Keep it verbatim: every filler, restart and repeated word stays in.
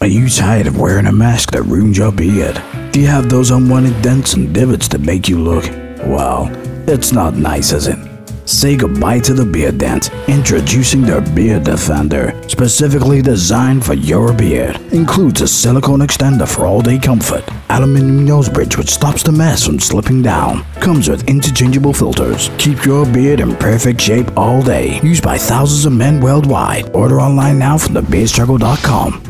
you tired of wearing a mask that ruins your beard? Do you have those unwanted dents and divots that make you look, well, it's not nice, is it? Say goodbye to the beard dent. Introducing their Beard Defender, specifically designed for your beard. Includes a silicone extender for all-day comfort, aluminum nose bridge which stops the mess from slipping down. Comes with interchangeable filters. Keep your beard in perfect shape all day. Used by thousands of men worldwide. Order online now from the beard struggle dot com.